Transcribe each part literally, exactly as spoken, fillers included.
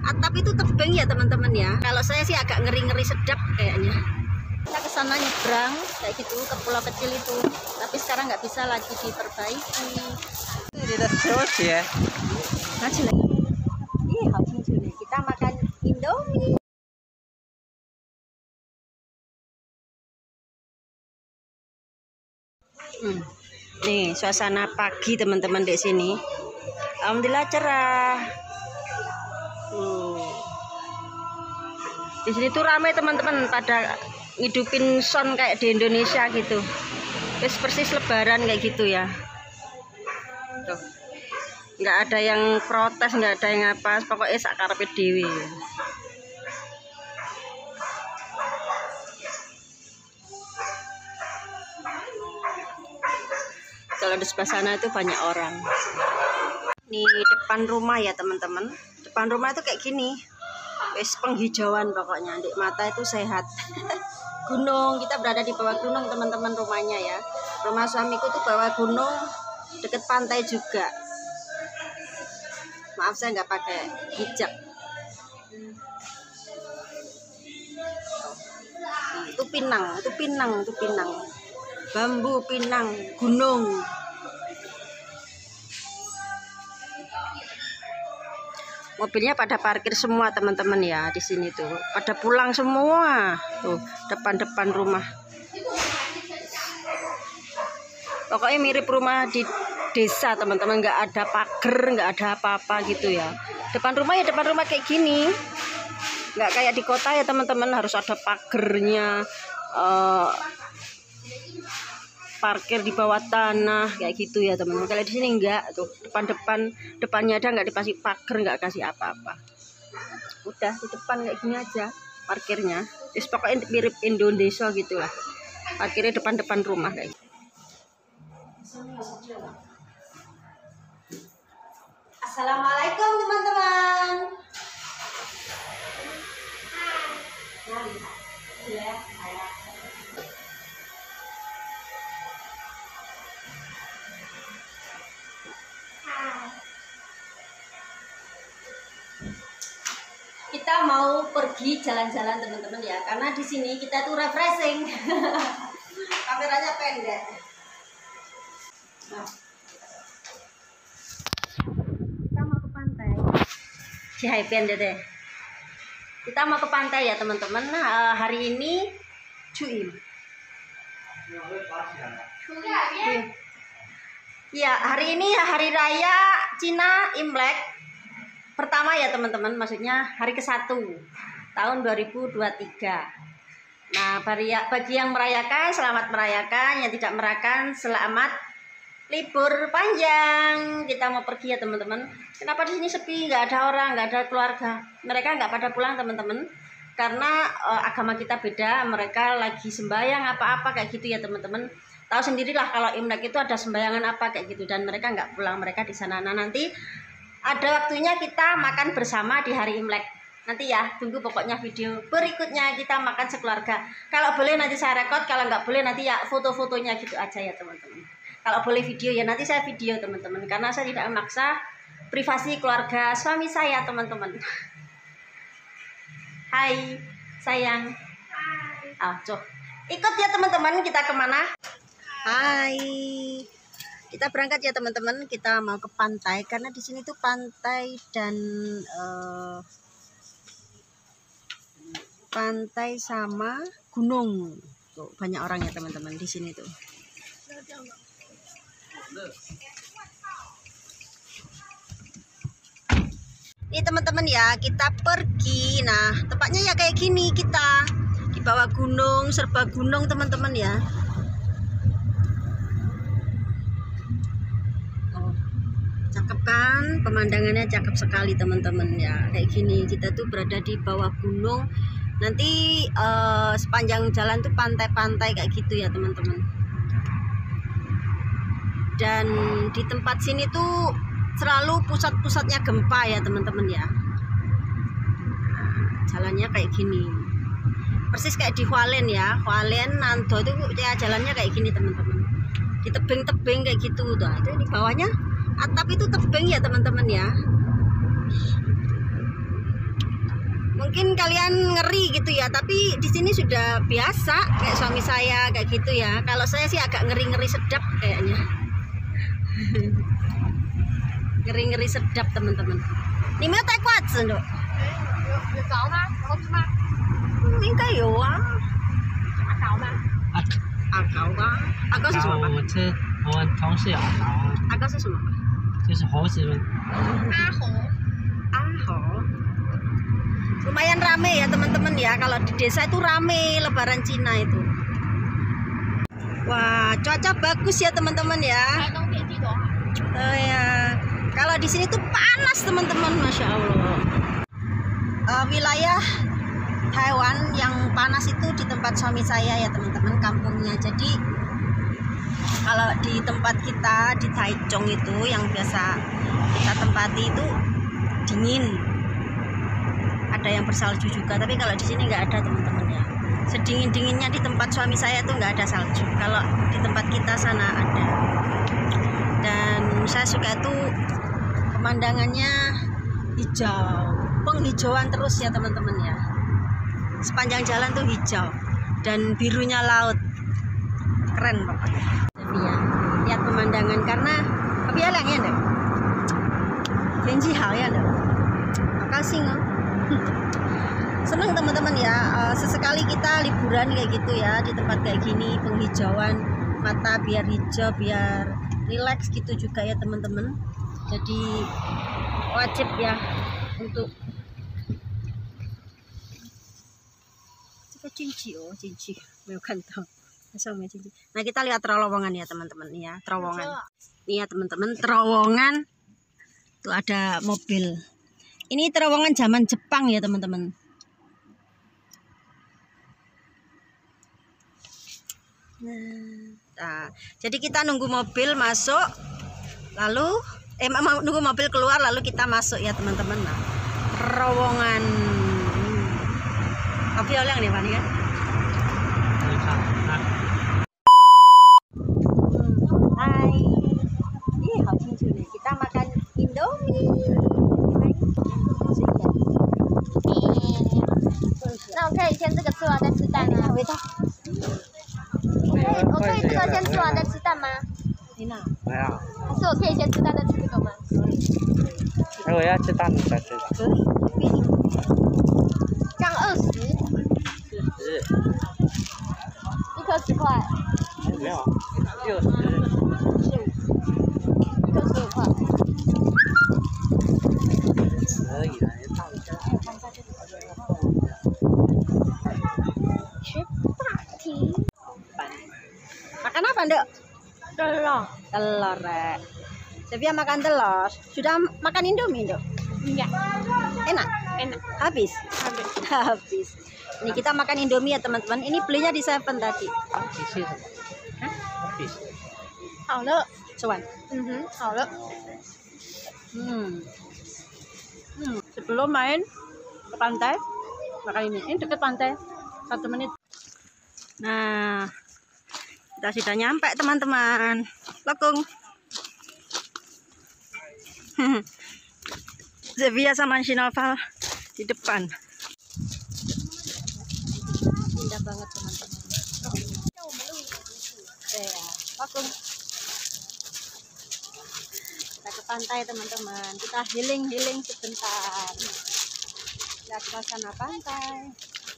atap itu tebing ya teman-teman ya. Kalau saya sih agak ngeri-ngeri sedap kayaknya. Kita ke sana nyebrang kayak gitu ke pulau kecil itu, tapi sekarang nggak bisa lagi diperbaiki. Ini udah terus ya. Maju lagi. Iya, habis nih kita makan Indomie. Hmm. Nih suasana pagi teman-teman di sini. Alhamdulillah cerah. Hmm. Di sini tuh ramai teman-teman pada ngidupin sound kayak di Indonesia gitu. Terus persis lebaran kayak gitu ya. Tuh. Nggak ada yang protes, nggak ada yang apa, pokoknya sakarepe dewi. Kalau di sebelah sana itu banyak orang. Nih depan rumah ya teman-teman. Depan rumah itu kayak gini. Wes penghijauan pokoknya. Di mata itu sehat. Gunung, kita berada di bawah gunung teman-teman rumahnya ya. Rumah suamiku tuh bawah gunung, deket pantai juga. Maaf saya nggak pakai hijab. Nah, itu Pinang, itu Pinang, itu Pinang. Bambu Pinang, gunung. Mobilnya pada parkir semua teman-teman ya di sini tuh. Pada pulang semua tuh depan-depan rumah. Pokoknya mirip rumah di desa teman-teman, nggak ada pagar, nggak ada apa-apa gitu ya. Depan rumah ya depan rumah kayak gini. Nggak kayak di kota ya teman-teman, harus ada pagernya. Uh, parkir di bawah tanah kayak gitu ya teman-teman. Kalau di sini enggak tuh, depan-depan depannya ada nggak dikasih pagar, nggak kasih apa-apa. Udah di depan kayak gini aja parkirnya. Terus pokoknya mirip Indonesia gitu lah. Parkirnya depan-depan rumah kayak gitu. Assalamualaikum teman-teman. Ya, kita mau pergi jalan-jalan teman-teman ya, karena di sini kita tuh refreshing. Kameranya pendek. Nah, kita mau ke pantai. Cihai pendek deh. Kita mau ke pantai ya teman-teman. Nah, hari ini Cuim. Ya, hari ini hari raya Cina Imlek. Pertama ya teman-teman, maksudnya hari ke satu tahun dua ribu dua puluh tiga. Nah, bagi yang merayakan, selamat merayakan. Yang tidak merayakan, selamat libur panjang. Kita mau pergi ya teman-teman. Kenapa di sini sepi, nggak ada orang, nggak ada keluarga. Mereka nggak pada pulang teman-teman, karena uh, agama kita beda. Mereka lagi sembahyang apa-apa kayak gitu ya teman-teman. Tahu sendirilah kalau Imlek itu ada sembayangan apa kayak gitu, dan mereka nggak pulang, mereka di sana. Nah, nanti ada waktunya kita makan bersama di hari Imlek. Nanti ya, tunggu pokoknya video berikutnya kita makan sekeluarga. Kalau boleh nanti saya rekod, kalau nggak boleh nanti ya foto-fotonya gitu aja ya teman-teman. Kalau boleh video ya nanti saya video teman-teman, karena saya tidak memaksa privasi keluarga suami saya teman-teman. Hai sayang. Ah, coba ikut ya teman-teman, kita kemana? Hai. Kita berangkat ya teman-teman, kita mau ke pantai karena di sini tuh pantai dan uh, pantai sama gunung. Tuh banyak orang ya teman-teman di sini tuh. Ini teman-teman ya, kita pergi. Nah, tempatnya ya kayak gini, kita di bawah gunung, serba gunung teman-teman ya. Cakep kan, pemandangannya cakep sekali teman-teman ya. Kayak gini, kita tuh berada di bawah gunung. Nanti uh, sepanjang jalan tuh pantai-pantai kayak gitu ya teman-teman. Dan di tempat sini tuh selalu pusat-pusatnya gempa ya teman-teman ya. Nah, jalannya kayak gini, persis kayak di Hualien ya. Hualien, Nando itu ya jalannya kayak gini teman-teman. Di tebing-tebing kayak gitu tuh. Itu di bawahnya atap itu tebing ya teman-teman ya. Mungkin kalian ngeri gitu ya, tapi di sini sudah biasa kayak suami saya kayak gitu ya. Kalau saya sih agak ngeri-ngeri sedap kayaknya. Ngeri-ngeri sedap teman-teman. Ini mau tak kuat sih, Dok. Ini kayak ya. Akau mah? Akau mah? Akau是什么？ 我吃我同事有熬， Akau 是什么？ 就是猴子们。 Ahok. Lumayan rame ya teman-teman ya, kalau di desa itu rame lebaran Cina itu. Wah, cuaca bagus ya teman-teman ya. Oh ya, kalau di sini tuh panas teman-teman, masya Allah. Uh, wilayah Taiwan yang panas itu di tempat suami saya ya teman-teman, kampungnya. Jadi kalau di tempat kita di Taichung itu yang biasa kita tempati itu dingin, ada yang bersalju juga, tapi kalau di sini nggak ada teman-teman ya. Sedingin dinginnya di tempat suami saya itu nggak ada salju, kalau di tempat kita sana ada. Dan saya suka itu pemandangannya hijau, penghijauan terus ya teman-teman ya. Sepanjang jalan tuh hijau dan birunya laut, keren pokoknya. Tapi ya lihat pemandangan karena tapi ya ya deh. Tenji hal ya deh. Makasih nggak? Senang teman-teman ya, uh, sesekali kita liburan kayak gitu ya di tempat kayak gini, penghijauan mata biar hijau, biar rileks gitu juga ya teman-teman. Jadi wajib ya untuk cinci oh cinci, bukan tahu. Nah kita lihat terowongan ya teman-teman ya, terowongan. Nih ya teman-teman, terowongan tuh ada mobil. Ini terowongan zaman Jepang ya teman-teman. Nah, jadi kita nunggu mobil masuk, lalu eh nunggu mobil keluar, lalu kita masuk ya teman-teman. Nah, terowongan. Tapi oleh yang nih kan? Hai, ini hal nih. Kita makan Indomie. 那我可以先这个吃完再吃蛋吗？ 味道。 我可以我可以这个先吃完再吃蛋吗？ 你哪？ 没有， 还是我可以先吃蛋再吃这个吗？ 如果要吃蛋的再吃。 可以，便宜。 这样二十， 是一颗十块， 没有六十。 一颗十五块。 可以了，你放一下。 吃大题。 Makan apa, Nduk? Telur. Telur, Rek. Sevia makan telur. Sudah makan Indomie, Nduk? Enggak. Enak? Enak. Habis? Habis. Habis. Ini kita makan Indomie ya, teman-teman. Ini belinya di Seven tadi. 必须的。 Hah? 必须。 好了。 Cuan. 嗯哼，好了。 Hmm. Hmm. Sebelum main ke pantai, makan ini. Ini dekat pantai. Satu menit. Nah, kita sudah nyampe teman-teman. Lokung. Sevia sama Shinoval di depan. Indah banget teman-teman. Ya, Lokung. Kita ke pantai teman-teman. Kita healing-healing sebentar. Lihat suasana pantai.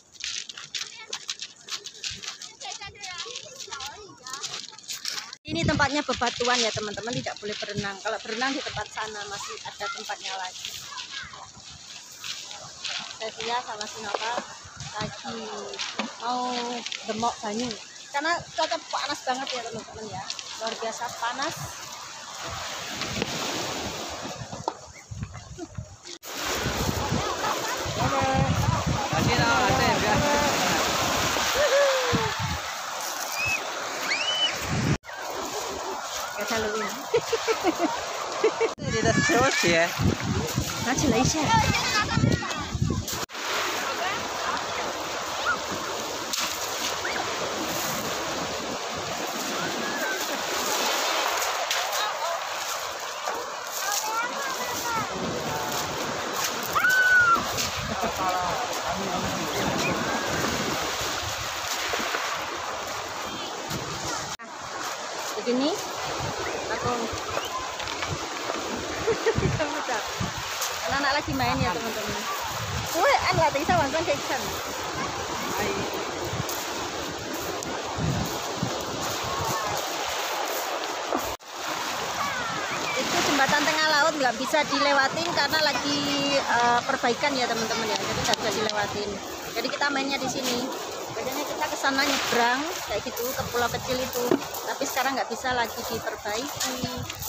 Ini tempatnya bebatuan ya teman-teman, tidak boleh berenang. Kalau berenang di tempat sana masih ada tempatnya lagi. Sevia sama Shinoval lagi mau demok banyu karena cuaca panas banget ya teman-teman ya, luar biasa panas. Halloween. 这里的球鞋， 拿起来一下。 Begini aku anak-anak lagi main ya teman-teman. Wah, anak tadi saya langsung kayak sana. Itu jembatan tengah laut nggak bisa dilewatin karena lagi uh, perbaikan ya teman-teman ya, jadi nggak bisa dilewatin. Jadi kita mainnya di sini. Biasanya kita ke sana nyebrang kayak gitu ke pulau kecil itu, tapi sekarang nggak bisa lagi diperbaiki.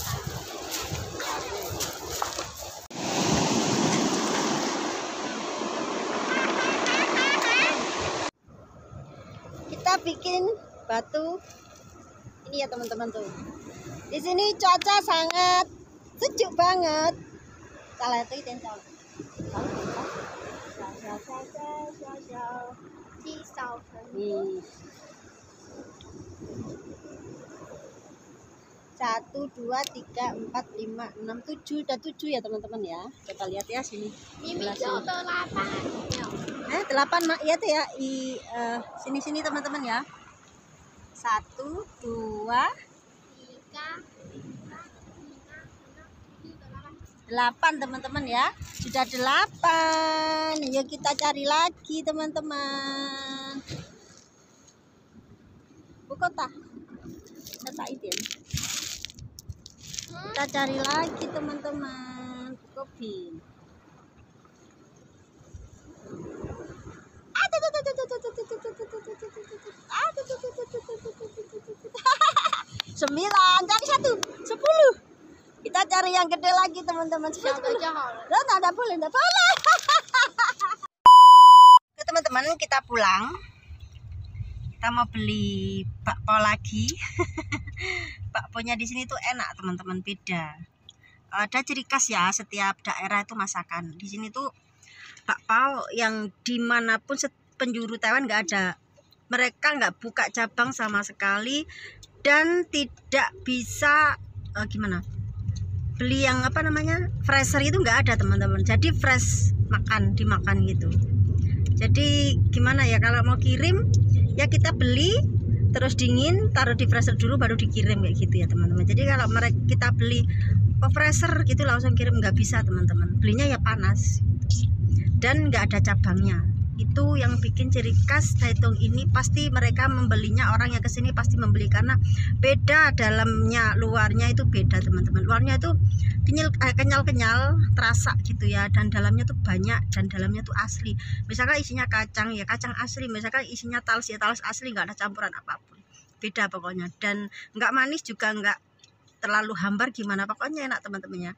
Kita bikin batu ini ya teman-teman tuh. Di sini cuaca sangat sejuk banget. Salah itu itu. Nih. Satu, dua, tiga, empat, lima, enam, tujuh, udah tujuh ya teman-teman ya. Kita lihat ya sini. Eh delapan mak ya tuh ya. I uh, sini sini teman-teman ya. Satu, dua, tiga, delapan teman-teman ya. Sudah delapan. Yuk kita cari lagi teman-teman. Bukota. Kata itu. Kita cari lagi teman-teman. Kopi. Sembilan, cari satu, sepuluh. Kita cari yang gede lagi teman-teman. Sepuluh. Lo nggak ada boleh, nggak boleh. Oke teman-teman, kita pulang. Kita mau beli bakpo lagi. Bakponya di sini tuh enak teman-teman, beda. Ada ciri khas ya setiap daerah itu masakan. Di sini tuh bakpao yang dimanapun penjuru Taiwan nggak ada. Mereka nggak buka cabang sama sekali dan tidak bisa uh, gimana beli yang apa namanya fresher itu nggak ada teman-teman. Jadi fresh makan dimakan gitu. Jadi gimana ya kalau mau kirim ya kita beli terus dingin taruh di freezer dulu baru dikirim kayak gitu ya teman-teman. Jadi kalau mereka kita beli oh, freezer gitu langsung kirim nggak bisa teman-teman. Belinya ya panas dan nggak ada cabangnya. Itu yang bikin ciri khas Taitung ini. Pasti mereka membelinya, orang yang kesini pasti membeli karena beda dalamnya, luarnya itu beda teman-teman. Luarnya itu kenyal-kenyal, terasa gitu ya, dan dalamnya tuh banyak dan dalamnya tuh asli. Misalkan isinya kacang ya kacang asli, misalkan isinya talas ya talas asli, nggak ada campuran apapun. Beda pokoknya, dan nggak manis juga nggak terlalu hambar gimana, pokoknya enak teman-temannya.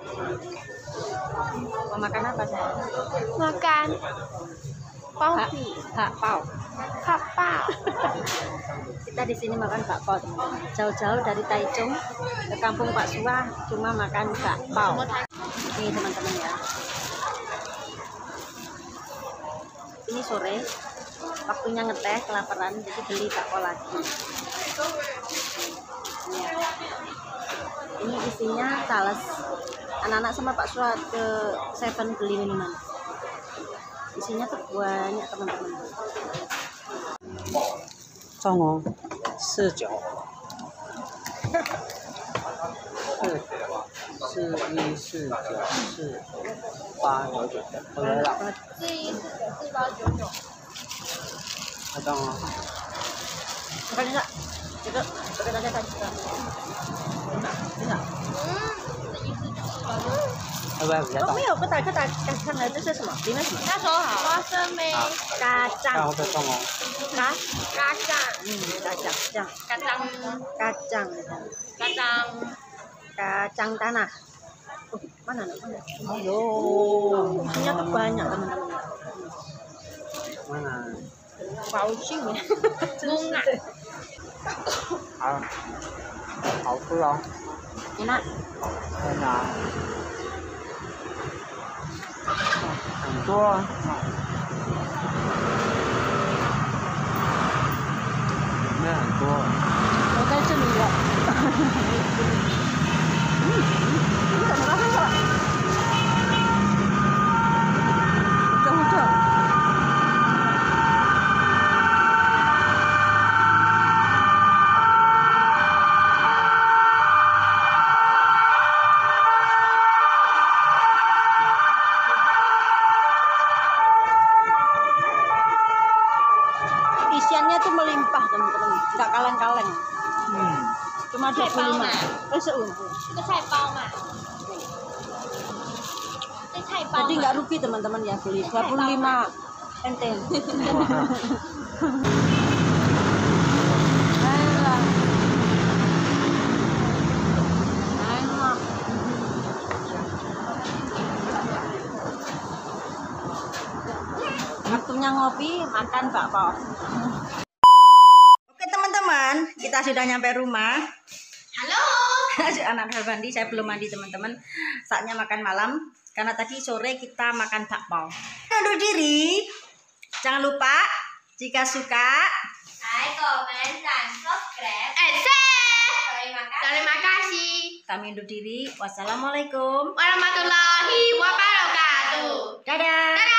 Mau makan apa saya? Makan Paupi, bakpao. Kapau. Kita di sini makan bakpao teman-teman. Jauh-jauh dari Taichung ke kampung Pak Suah cuma makan bakpao. Ini teman-teman ya. Ini sore, waktunya ngeteh, kelaparan, jadi beli bakpao lagi. Ini, ya. Ini isinya talas. Anak-anak sama Pak Suah ke Seven beli minuman. Isinya tuh banyak teman-teman. Zhongong,四九，四一四九四八九九，我来了。 四一四九四八九九。 我当了。 看这个，这个，这个大家看这个，真的，真的。 嗯，四一四九四八九九。 要不然比较大哦，没。有，不打，不打，看看来这是什么？里面什么？ 那手好。花生梅。 咖看我酱， 在送哦。 咖， 咖酱。 嗯，咖酱，酱， 咖酱。 咖酱， 咖酱。 kacang tanah. Oh, mana nih? Mana? Ayo. Isinya tuh banyak teman-teman. Mana? Bau sing ya. Bunga. 好，好吃哦。 Enak. 真的啊。很多啊。里面很多。 我在这里了。嗯，你怎么了？看看。hujan hujan. Nasinya tuh melimpah teman-teman, nggak kaleng-kaleng. Hmm. Cuma dua puluh lima. Eh seumur. 这菜包嘛，这菜包 Jadi 嘛 nggak rugi teman-teman ya beli dua puluh lima enten. Enak. Enak. Waktunya ngopi, makan bakpo. Oke teman-teman, kita sudah nyampe rumah. Halo. Anak Herbandi, saya belum mandi teman-teman. Saatnya makan malam. Karena tadi sore kita makan bakpao. Undur diri. Jangan lupa jika suka Like, comment, dan subscribe. And share. Terima kasih. Terima kasih. kami undur diri. Wassalamualaikum Warahmatullahi wabarakatuh. Dadah. Dadah.